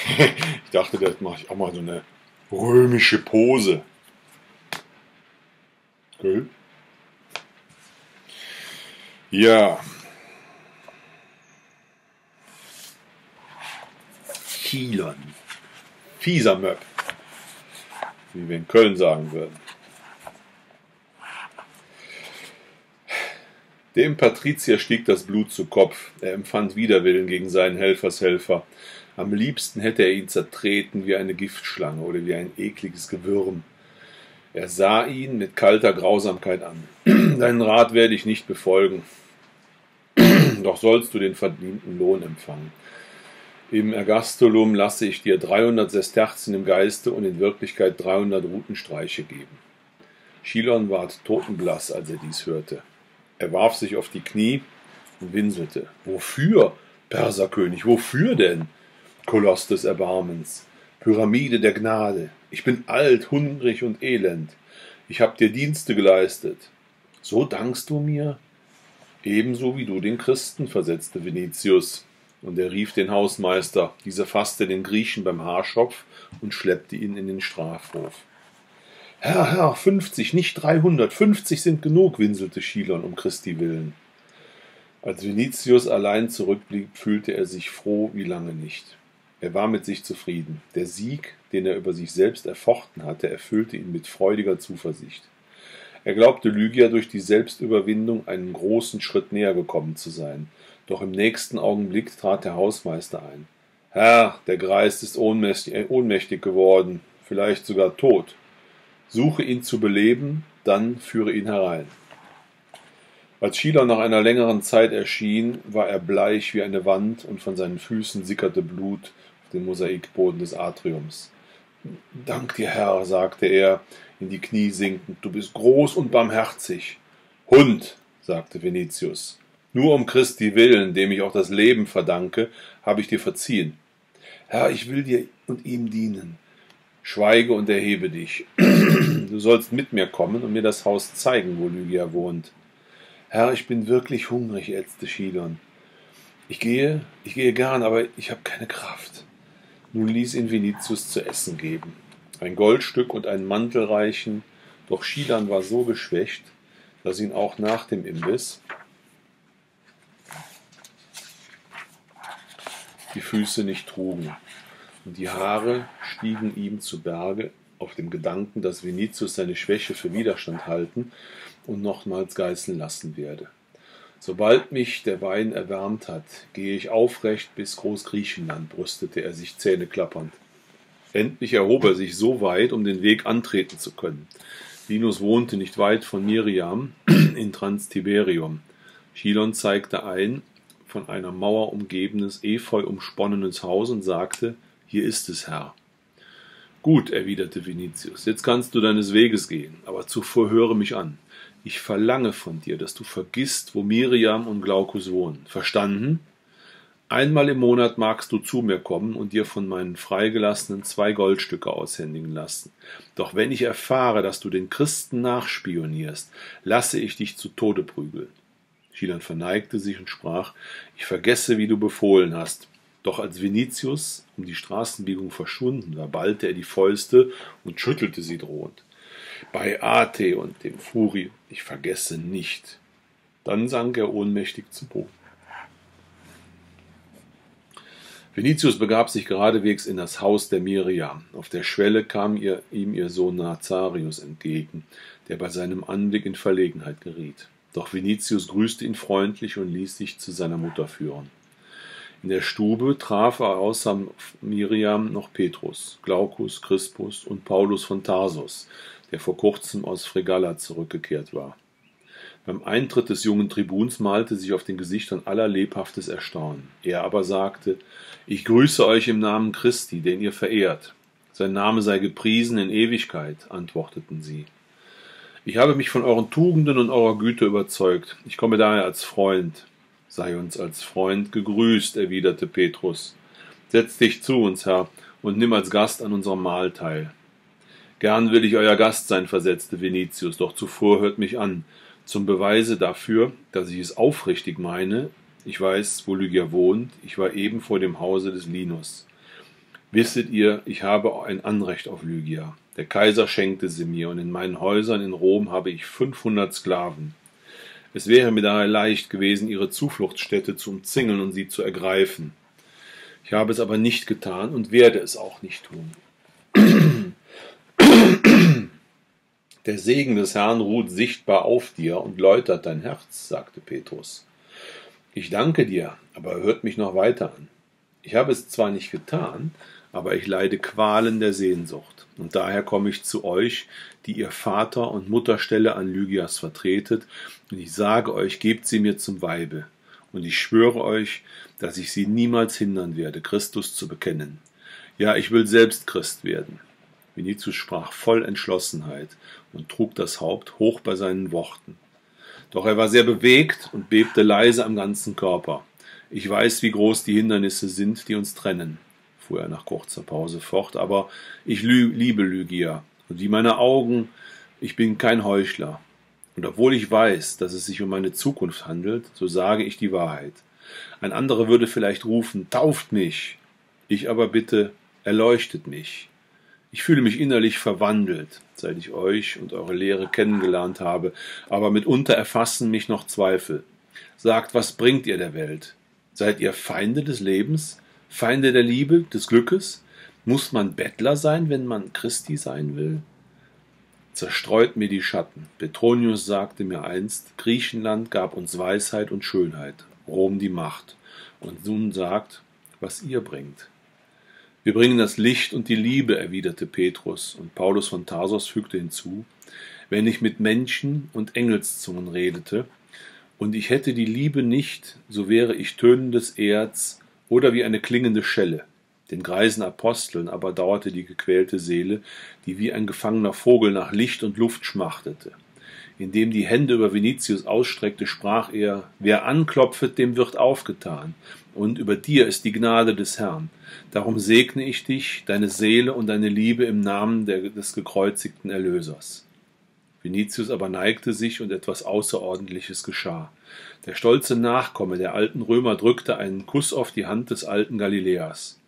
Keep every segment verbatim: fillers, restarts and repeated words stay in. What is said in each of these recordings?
Ich dachte, das mache ich auch mal so eine römische Pose. Cool. Ja. Chilon. Fieser Möb. Wie wir in Köln sagen würden. Dem Patrizier stieg das Blut zu Kopf. Er empfand Widerwillen gegen seinen Helfershelfer. Am liebsten hätte er ihn zertreten wie eine Giftschlange oder wie ein ekliges Gewürm. Er sah ihn mit kalter Grausamkeit an. Deinen Rat werde ich nicht befolgen. Doch sollst du den verdienten Lohn empfangen. Im Ergastulum lasse ich dir dreihundert Sesterzen im Geiste und in Wirklichkeit dreihundert Rutenstreiche geben. Chilon ward totenblass, als er dies hörte. Er warf sich auf die Knie und winselte. Wofür, Perserkönig, wofür denn? Koloss des Erbarmens, Pyramide der Gnade. Ich bin alt, hungrig und elend. Ich habe dir Dienste geleistet. So dankst du mir? Ebenso wie du den Christen, versetzte Vinitius. Und er rief den Hausmeister. Dieser fasste den Griechen beim Haarschopf und schleppte ihn in den Strafhof. Herr, Herr, fünfzig, nicht dreihundert, fünfzig sind genug, winselte Chilon um Christi willen. Als Vinitius allein zurückblieb, fühlte er sich froh wie lange nicht. Er war mit sich zufrieden. Der Sieg, den er über sich selbst erfochten hatte, erfüllte ihn mit freudiger Zuversicht. Er glaubte Lygia durch die Selbstüberwindung einen großen Schritt näher gekommen zu sein. Doch im nächsten Augenblick trat der Hausmeister ein. Herr, der Greis ist ohnmächtig, ohnmächtig geworden, vielleicht sogar tot. Suche ihn zu beleben, dann führe ihn herein. Als Chilon nach einer längeren Zeit erschien, war er bleich wie eine Wand und von seinen Füßen sickerte Blut auf den Mosaikboden des Atriums. »Dank dir, Herr«, sagte er, in die Knie sinkend, »du bist groß und barmherzig.« »Hund«, sagte Vinitius, »nur um Christi willen, dem ich auch das Leben verdanke, habe ich dir verziehen. Herr, ich will dir und ihm dienen. Schweige und erhebe dich. Du sollst mit mir kommen und mir das Haus zeigen, wo Lygia wohnt.« »Herr, ich bin wirklich hungrig«, ächzte Chilon. »Ich gehe, ich gehe gern, aber ich habe keine Kraft.« Nun ließ ihn Vinitius zu essen geben, ein Goldstück und einen Mantel reichen, doch Chilon war so geschwächt, dass ihn auch nach dem Imbiss die Füße nicht trugen, und die Haare stiegen ihm zu Berge auf dem Gedanken, dass Vinitius seine Schwäche für Widerstand halten und nochmals geißeln lassen werde. »Sobald mich der Wein erwärmt hat, gehe ich aufrecht bis Großgriechenland«, brüstete er sich zähneklappernd. Endlich erhob er sich so weit, um den Weg antreten zu können. Linus wohnte nicht weit von Miriam in Transtiberium. Chilon zeigte ein von einer Mauer umgebenes, efeu umsponnenes Haus und sagte, »Hier ist es, Herr.« »Gut«, erwiderte Vinitius, »jetzt kannst du deines Weges gehen, aber zuvor höre mich an. Ich verlange von dir, dass du vergisst, wo Miriam und Glaucus wohnen. Verstanden? Einmal im Monat magst du zu mir kommen und dir von meinen Freigelassenen zwei Goldstücke aushändigen lassen. Doch wenn ich erfahre, dass du den Christen nachspionierst, lasse ich dich zu Tode prügeln.« Chilon verneigte sich und sprach, »Ich vergesse, wie du befohlen hast.« Doch als Vinitius um die Straßenbiegung verschwunden war, ballte er die Fäuste und schüttelte sie drohend. »Bei Ate und dem Furi, ich vergesse nicht.« Dann sank er ohnmächtig zu Boden. Vinitius begab sich geradewegs in das Haus der Miriam. Auf der Schwelle kam ihr, ihm ihr Sohn Nazarius entgegen, der bei seinem Anblick in Verlegenheit geriet. Doch Vinitius grüßte ihn freundlich und ließ sich zu seiner Mutter führen. In der Stube traf er außer Miriam noch Petrus, Glaucus, Crispus und Paulus von Tarsus, der vor kurzem aus Fregalla zurückgekehrt war. Beim Eintritt des jungen Tribuns malte sich auf den Gesichtern aller lebhaftes Erstaunen. Er aber sagte, »Ich grüße euch im Namen Christi, den ihr verehrt. Sein Name sei gepriesen in Ewigkeit«, antworteten sie. »Ich habe mich von euren Tugenden und eurer Güte überzeugt. Ich komme daher als Freund.« »Sei uns als Freund gegrüßt«, erwiderte Petrus. »Setz dich zu uns, Herr, und nimm als Gast an unserem Mahl teil.« »Gern will ich euer Gast sein«, versetzte Vinitius, »doch zuvor hört mich an. Zum Beweise dafür, dass ich es aufrichtig meine, ich weiß, wo Lygia wohnt, ich war eben vor dem Hause des Linus. Wisset ihr, ich habe ein Anrecht auf Lygia. Der Kaiser schenkte sie mir, und in meinen Häusern in Rom habe ich fünfhundert Sklaven. Es wäre mir daher leicht gewesen, ihre Zufluchtsstätte zu umzingeln und sie zu ergreifen. Ich habe es aber nicht getan und werde es auch nicht tun. Der Segen des Herrn ruht sichtbar auf dir und läutert dein Herz, sagte Petrus. Ich danke dir, aber hört mich noch weiter an. Ich habe es zwar nicht getan, aber ich leide Qualen der Sehnsucht. Und daher komme ich zu euch, die ihr Vater- und Mutterstelle an Lygias vertretet, und ich sage euch, gebt sie mir zum Weibe. Und ich schwöre euch, dass ich sie niemals hindern werde, Christus zu bekennen. Ja, ich will selbst Christ werden. Vinicius sprach voll Entschlossenheit und trug das Haupt hoch bei seinen Worten. Doch er war sehr bewegt und bebte leise am ganzen Körper. Ich weiß, wie groß die Hindernisse sind, die uns trennen, fuhr er nach kurzer Pause fort, aber ich liebe Lygia, und wie meine Augen, ich bin kein Heuchler. Und obwohl ich weiß, dass es sich um meine Zukunft handelt, so sage ich die Wahrheit. Ein anderer würde vielleicht rufen, tauft mich. Ich aber bitte, erleuchtet mich. Ich fühle mich innerlich verwandelt, seit ich euch und eure Lehre kennengelernt habe, aber mitunter erfassen mich noch Zweifel. Sagt, was bringt ihr der Welt? Seid ihr Feinde des Lebens? Feinde der Liebe, des Glückes? Muss man Bettler sein, wenn man Christi sein will? Zerstreut mir die Schatten. Petronius sagte mir einst, Griechenland gab uns Weisheit und Schönheit, Rom die Macht. Und nun sagt, was ihr bringt. Wir bringen das Licht und die Liebe, erwiderte Petrus, und Paulus von Tarsos fügte hinzu, wenn ich mit Menschen und Engelszungen redete, und ich hätte die Liebe nicht, so wäre ich tönendes Erz oder wie eine klingende Schelle. Den greisen Aposteln aber dauerte die gequälte Seele, die wie ein gefangener Vogel nach Licht und Luft schmachtete. Indem die Hände über Vinicius ausstreckte, sprach er, wer anklopfet, dem wird aufgetan, und über dir ist die Gnade des Herrn. Darum segne ich dich, deine Seele und deine Liebe im Namen der, des gekreuzigten Erlösers. Vinicius aber neigte sich, und etwas Außerordentliches geschah. Der stolze Nachkomme der alten Römer drückte einen Kuss auf die Hand des alten Galiläers.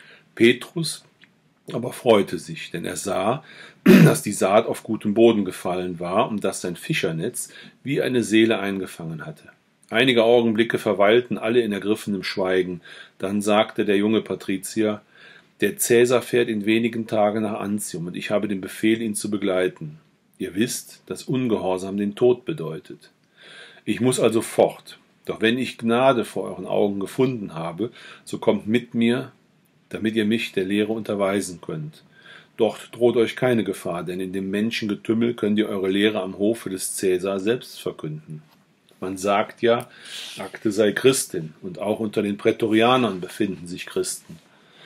Petrus aber freute sich, denn er sah, dass die Saat auf gutem Boden gefallen war und dass sein Fischernetz wie eine Seele eingefangen hatte. Einige Augenblicke verweilten alle in ergriffenem Schweigen. Dann sagte der junge Patrizier, der Cäsar fährt in wenigen Tagen nach Antium, und ich habe den Befehl, ihn zu begleiten. Ihr wisst, dass Ungehorsam den Tod bedeutet. Ich muss also fort, doch wenn ich Gnade vor euren Augen gefunden habe, so kommt mit mir, damit ihr mich der Lehre unterweisen könnt. Dort droht euch keine Gefahr, denn in dem Menschengetümmel könnt ihr eure Lehre am Hofe des Cäsar selbst verkünden. Man sagt ja, Akte sei Christin, und auch unter den Prätorianern befinden sich Christen.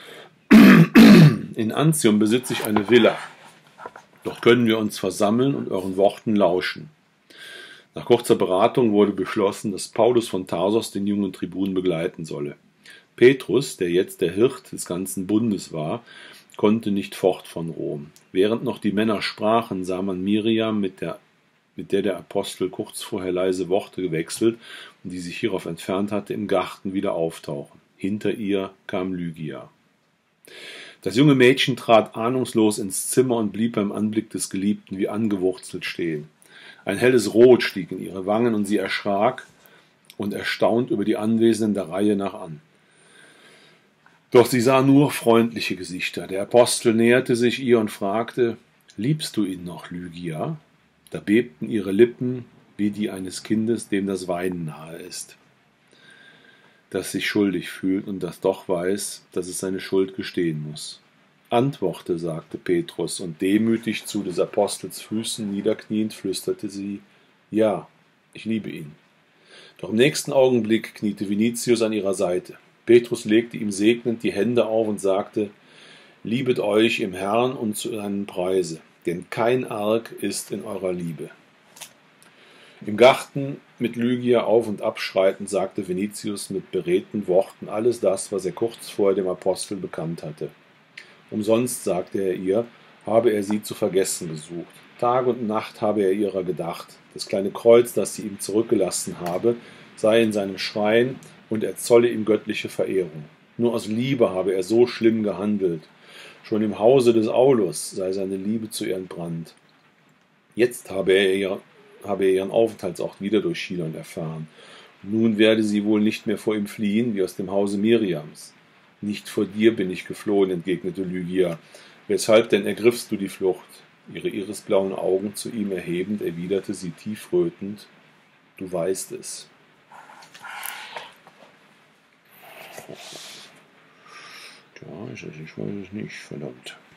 In Antium besitze ich eine Villa. Dort können wir uns versammeln und euren Worten lauschen. Nach kurzer Beratung wurde beschlossen, dass Paulus von Tarsos den jungen Tribun begleiten solle. Petrus, der jetzt der Hirt des ganzen Bundes war, konnte nicht fort von Rom. Während noch die Männer sprachen, sah man Miriam, mit der, mit der der Apostel kurz vorher leise Worte gewechselt und die sich hierauf entfernt hatte, im Garten wieder auftauchen. Hinter ihr kam Lygia. Das junge Mädchen trat ahnungslos ins Zimmer und blieb beim Anblick des Geliebten wie angewurzelt stehen. Ein helles Rot stieg in ihre Wangen, und sie erschrak und erstaunt über die Anwesenden der Reihe nach an. Doch sie sah nur freundliche Gesichter. Der Apostel näherte sich ihr und fragte, »Liebst du ihn noch, Lygia?« Da bebten ihre Lippen wie die eines Kindes, dem das Weinen nahe ist, das sich schuldig fühlt und das doch weiß, dass es seine Schuld gestehen muss. »Antworte«, sagte Petrus, und demütig zu des Apostels Füßen niederkniend flüsterte sie, »Ja, ich liebe ihn.« Doch im nächsten Augenblick kniete Vinicius an ihrer Seite. Petrus legte ihm segnend die Hände auf und sagte, »Liebet euch im Herrn und zu seinem Preise, denn kein Arg ist in eurer Liebe.« Im Garten mit Lygia auf- und abschreitend sagte Vinicius mit beredten Worten alles das, was er kurz vorher dem Apostel bekannt hatte. Umsonst, sagte er ihr, habe er sie zu vergessen gesucht. Tag und Nacht habe er ihrer gedacht. Das kleine Kreuz, das sie ihm zurückgelassen habe, sei in seinem Schrein, und er zolle ihm göttliche Verehrung. Nur aus Liebe habe er so schlimm gehandelt. Schon im Hause des Aulus sei seine Liebe zu ihr entbrannt. Jetzt habe er, ihr, habe er ihren Aufenthaltsort wieder durch Chilon erfahren. Nun werde sie wohl nicht mehr vor ihm fliehen, wie aus dem Hause Miriams. Nicht vor dir bin ich geflohen, entgegnete Lygia. Weshalb denn ergriffst du die Flucht? Ihre irisblauen Augen zu ihm erhebend, erwiderte sie tiefrötend, du weißt es. Ja, ich weiß es nicht, verdammt.